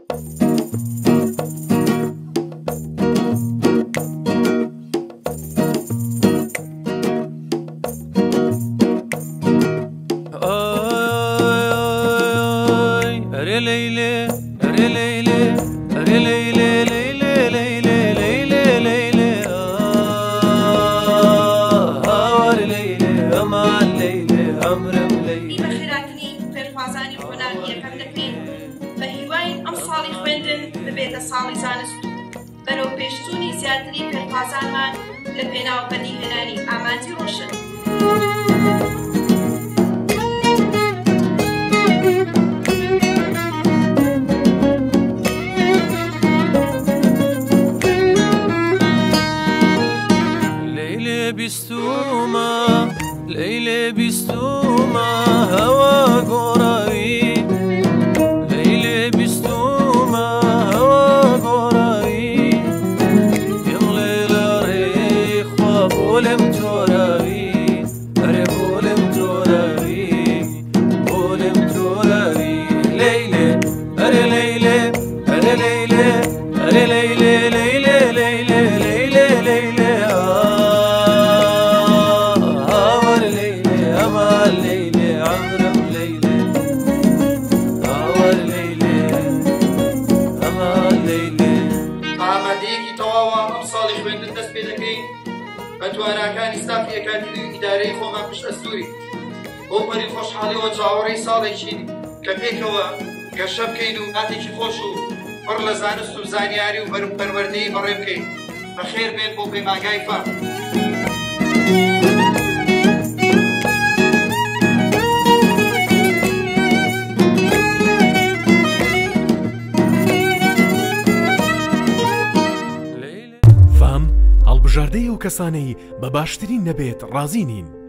أري ليلى أري ليلى أري ليلى ليلى ليلى ليلى ليلى أري ليلى أما ليلى أمرم ليلى بخيراتني پێشوازانی هۆناری یەکەم دەکەین بە هیوای ئەم ساڵی خوێندن ببێتە ساڵی زانست و بەرەو پێشچوونی زیاتری پێشوازانمان لە پێناوبەری هێنانی ئامانجی ڕۆشن. بیستوما لیل بیستوما هوا گوراوی لیل بیستوما هوا گوراوی یم لیل ری خواب بولم توراوی اره بولم توراوی بولم توراوی لیل اره لیل اره لیل اره لیل لیل لیل لیل لیل بەتواناکانی ستافی ئەکادمی ئیدارەی خۆمان پشت ئەستووری بۆ پەری خۆشحاڵیەوە چاوەڕێی ساڵێکین کە پێکەوە گەشە بکەین و کاتێکی خۆش و پڕ لە زانست و زانیاری و پەروەردەی بەڕێ بکەین بەخێر بێت بۆ پەیمانگای فام. هەڵبژاردەی ئەو کەسانەی بە باشترین نەبێت ڕازی نین.